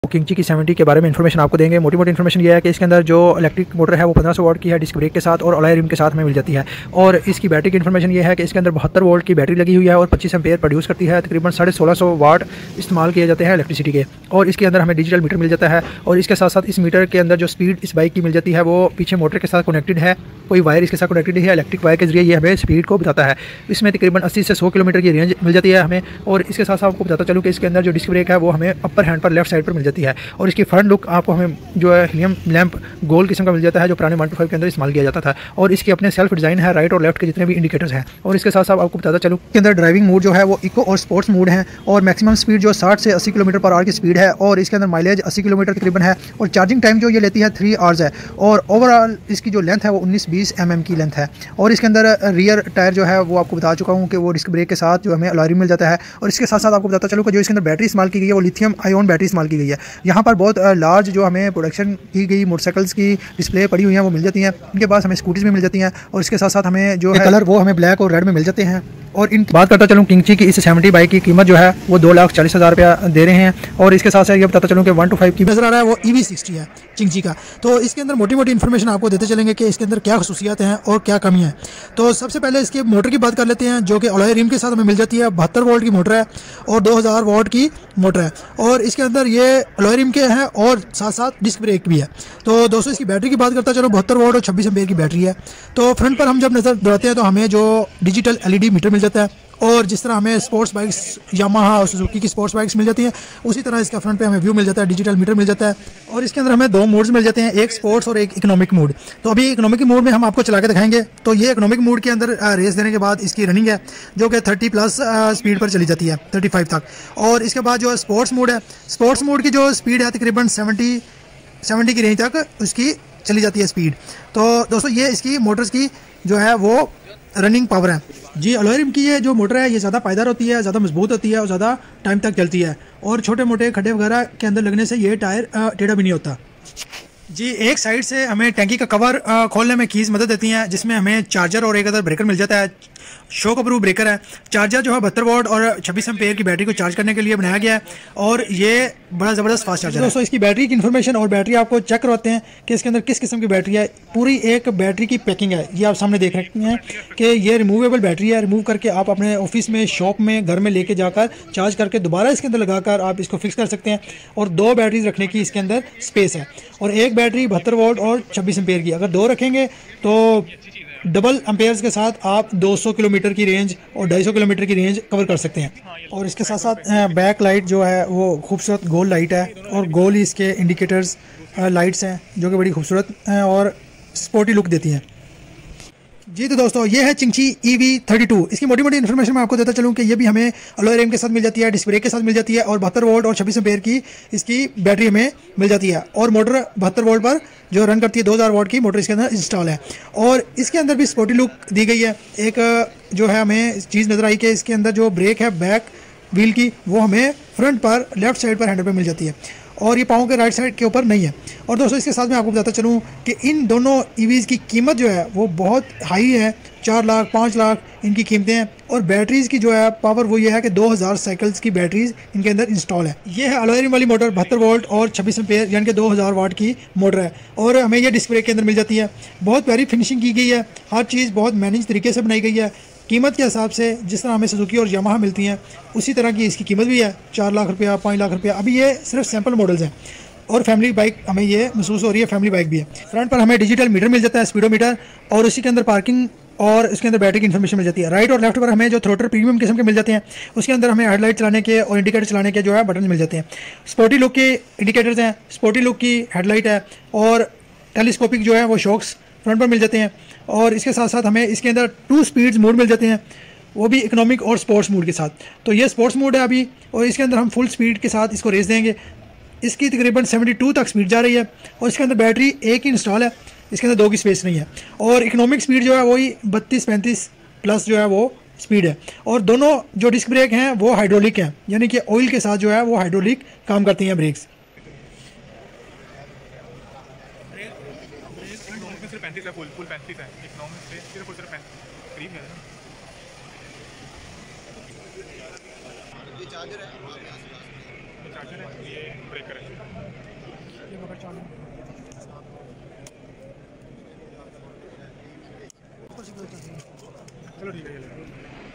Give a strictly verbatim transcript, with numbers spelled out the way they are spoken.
किंगची की सेवेंटी के बारे में इन्फॉर्मेशन आपको देंगे। मोटी मोटी इन्फॉर्मेशन ये है कि इसके अंदर जो इलेक्ट्रिक मोटर है वो पंद्रह सौ वोल्ट की है, डिस्क ब्रेक के साथ और अलॉय रिम के साथ में मिल जाती है। और इसकी बैटरी की इन्फॉर्मेशन ये है कि इसके अंदर बहत्तर वोल्ट की बैटरी लगी हुई है और पच्चीस एम्पेयर प्रोड्यूस करती है। तकरीबन साढ़े सोलह सौ वाट इस्तेमाल किए जाते हैं इलेक्ट्रिसिटी के। और इसके अंदर हमें डिजिटल मीटर मिल जाता है और इसके साथ साथ इस मीटर के अंदर जो स्पीड इस बाइक की मिल जाती है वो पीछे मोटर के साथ कनेक्टेड है, कोई वायर इसके साथ कनेक्टेड है, इलेक्ट्रिक वायर के जरिए ये हमें स्पीड को बताता है। इसमें तकरीबन अस्सी से सौ किलोमीटर की रेंज मिल जाती है हमें। और इसके साथ साथ आपको बताता चलूँ कि इसके अंदर जो डिस्क ब्रेक है वो हमें अपर हैंड पर लेफ्ट साइड पर मिल जाती है। और इसकी फ्रंट लुक आपको हमें जो है हीलियम लैंप गोल किस्म का मिल जाता है जो पुराने वन टू फाइव के अंदर इस्तेमाल किया जाता था। और इसके अपने सेल्फ डिज़ाइन है, राइट और लेफ्ट के जितने भी इंडिकेटर्स हैं। और इसके साथ साथ आपको बताता चलूँ के अंदर ड्राइविंग मोड जो है वो इको और स्पोर्ट्स मोड है और मैक्सिमम स्पीड जो साठ से अस्सी किलोमीटर पर आवर की स्पीड है। और इसके अंदर माइलेज अस्सी किलोमीटर तकरीबन है और चार्जिंग टाइम जो ये लेती है थ्री आवर्स है। और ओवरऑल इसकी जो लेंथ है वो उन्नीस बीस एम एम की लेंथ है। और इसके अंदर रियर टायर जो है वो आपको बता चुका हूँ कि वो डिस्क ब्रेक के साथ जो हमें अलॉय रिम मिल जाता है। और इसके साथ साथ आपको बताता चलूँ कि जो इसके अंदर बैटरी इस्तेमाल की गई है वो लिथियम आयोन बैटरी इस्तेमाल की गई है। यहाँ पर बहुत लार्ज जो हमें प्रोडक्शन की गई मोटरसाइकिल्स की डिस्प्ले पड़ी हुई है वो मिल जाती हैं। इनके पास हमें स्कूटीज भी मिल जाती हैं और इसके साथ साथ हमें जो है कलर वो हमें ब्लैक और रेड में मिल जाते हैं। और इन बात करता चलूँ किंगची की इस सेवेंटी बाइक की कीमत जो है वो दो लाख चालीस हज़ार रुपया दे रहे हैं। और इसके साथ साथ ये बताता चलूँ कि वन टू फाइव की नजर आ रहा है वो ई वी सिक्सटी है किंगची का। तो इसके अंदर मोटी मोटी इन्फॉर्मेशन आपको देते चलेंगे कि इसके अंदर क्या खसूसियात हैं और क्या कमी है। तो सबसे पहले इसके मोटर की बात कर लेते हैं जो कि अलॉय रिम के साथ हमें मिल जाती है। बहत्तर वोल्ट की मोटर है और दो हज़ार वोल्ट की मोटर है और इसके अंदर ये अलॉय रिम के हैं और साथ साथ डिस्क ब्रेक भी है। तो दोस्तों इसकी बैटरी की बात करता चलो बहत्तर वोल्ट और छब्बीस एम्पेयर की बैटरी है। तो फ्रंट पर हम जब नजर दौड़ाते हैं तो हमें जो digital L E D meter मिल जाता है और जिस तरह हमें स्पोर्ट्स बाइक्स यामाहा और सुजुकी की स्पोर्ट्स बाइक्स मिल जाती हैं उसी तरह इसका फ्रंट पे हमें व्यू मिल जाता है, डिजिटल मीटर मिल जाता है। और इसके अंदर हमें दो मोड्स मिल जाते हैं, एक स्पोर्ट्स और एक इकोनॉमिक मोड। तो अभी इकोनॉमिक मोड में हम आपको चला के दिखाएंगे। तो ये इकोनॉमिक मोड के अंदर रेस देने के बाद इसकी रनिंग है जो कि थर्टी प्लस स्पीड पर चली जाती है, थर्टी फाइव तक। और इसके बाद जो स्पोर्ट्स मोड है, स्पोर्ट्स मोड की जो स्पीड है तकरीबन सेवेंटी सेवेंटी की रेंज तक उसकी चली जाती है स्पीड। तो दोस्तों ये इसकी मोटर्स की जो है वो रनिंग पावर है जी। अलॉय रिम की ये जो मोटर है ये ज़्यादा पायदार होती है, ज़्यादा मजबूत होती है और ज़्यादा टाइम तक चलती है। और छोटे मोटे खड्डे वगैरह के अंदर लगने से ये टायर टेढ़ा भी नहीं होता जी। एक साइड से हमें टैंकी का कवर खोलने में कीज़ मदद देती हैं जिसमें हमें चार्जर और एक अदर ब्रेकर मिल जाता है। शॉक अप्रूव ब्रेकर है। चार्जर जो है बहत्तर वोल्ट और छब्बीस एम्पेयर की बैटरी को चार्ज करने के लिए बनाया गया है और ये बड़ा ज़बरदस्त फास्ट चार्जर है। दोस्तों इसकी बैटरी की इन्फॉर्मेशन और बैटरी आपको चेक करवाते हैं कि इसके अंदर किस किस्म की बैटरी है। पूरी एक बैटरी की पैकिंग है, ये आप सामने देख रहे हैं कि ये रिमूवेबल बैटरी है। रिमूव करके आप अपने ऑफिस में, शॉप में, घर में लेके जाकर चार्ज करके दोबारा इसके अंदर लगाकर आप इसको फिक्स कर सकते हैं। और दो बैटरीज रखने की इसके अंदर स्पेस है और एक बैटरी बहत्तर वोल्ट और छब्बीस एम्पेयर की। अगर दो रखेंगे तो डबल एम्पेयर्स के साथ आप दो सौ किलोमीटर की रेंज और ढाई सौ किलोमीटर की रेंज कवर कर सकते हैं। और इसके साथ साथ बैक लाइट जो है वो खूबसूरत गोल लाइट है और गोल ही इसके इंडिकेटर्स लाइट्स हैं जो कि बड़ी खूबसूरत हैं और स्पोर्टी लुक देती हैं जी। तो दोस्तों ये है Kingchi E V thirty two. इसकी मोटी मोटी इन्फॉर्मेशन मैं आपको देता चलूँ कि ये भी हमें अलॉय रिम के साथ मिल जाती है, डिस्क ब्रेक के साथ मिल जाती है और बहत्तर वोल्ट और छब्बीस एम्पेयर की इसकी बैटरी हमें मिल जाती है। और मोटर बहत्तर वोल्ट पर जो रन करती है, दो हज़ार वोल्ट की मोटर इसके अंदर इंस्टॉल है। और इसके अंदर भी स्पोर्टी लुक दी गई है। एक जो है हमें चीज़ नज़र आई कि इसके अंदर जो ब्रेक है बैक व्हील की वो हमें फ्रंट पर लेफ्ट साइड पर हैंडल पर मिल जाती है और ये पाँव के राइट साइड के ऊपर नहीं है। और दोस्तों इसके साथ मैं आपको बताता चलूँ कि इन दोनों ईवीज़ की कीमत जो है वो बहुत हाई है, चार लाख पाँच लाख इनकी कीमतें हैं। और बैटरीज़ की जो है पावर वो ये है कि दो हज़ार साइकिल्स की बैटरीज इनके अंदर इंस्टॉल है। ये है अलॉय रिम वाली मोटर बहत्तर वोल्ट और छब्बीस एम्पेयर यानी कि दो हज़ार वाट की मोटर है और हमें ये डिस्क ब्रेक के अंदर मिल जाती है। बहुत प्यारी फिनिशिंग की गई है, हर चीज़ बहुत मैनेज तरीके से बनाई गई है। कीमत के हिसाब से जिस तरह हमें सुजुकी और यामाहा मिलती हैं उसी तरह की इसकी कीमत भी है, चार लाख रुपया, पाँच लाख रुपया। अभी ये सिर्फ सैम्पल मॉडल्स हैं और फैमिली बाइक हमें ये महसूस हो रही है, फैमिली बाइक भी है। फ्रंट पर हमें डिजिटल मीटर मिल जाता है, स्पीडोमीटर, और उसी के अंदर पार्किंग और इसके अंदर बैटरी की इन्फॉर्मेशन मिल जाती है। राइट और लेफ्ट पर हमें जो थ्रोटल प्रीमियम किस्म के मिल जाते हैं उसके अंदर हमें हेडलाइट चलाने के और इंडिकेटर चलाने के जो है बटन मिल जाते हैं। स्पोर्टी लुक के इंडिकेटर्स हैं, स्पोर्टी लुक की हेडलाइट है और टेलीस्कोपिक जो है वो शॉक्स फ्रंट पर मिल जाते हैं। और इसके साथ साथ हमें इसके अंदर टू स्पीड्स मोड मिल जाते हैं, वो भी इकोनॉमिक और स्पोर्ट्स मोड के साथ। तो ये स्पोर्ट्स मोड है अभी और इसके अंदर हम फुल स्पीड के साथ इसको रेस देंगे। इसकी तकरीबन बहत्तर तक स्पीड जा रही है और इसके अंदर बैटरी एक ही इंस्टॉल है, इसके अंदर दो की स्पेस नहीं है। और इकोनॉमिक स्पीड जो है वही बत्तीस पैंतीस प्लस जो है वो स्पीड है। और दोनों जो डिस्क ब्रेक हैं वो हाइड्रोलिक हैं, यानी कि ऑयल के साथ जो है वो हाइड्रोलिक काम करती हैं ब्रेक्स। पैंतीस है, फुल फुल पैंतीस है, इकोनॉमिक से सिर्फ और सिर्फ करीब है। ये चार्जर है, चार्जर है, ये ब्रेकर है। ये मगर चार्जर चलो ठीक है ये ले।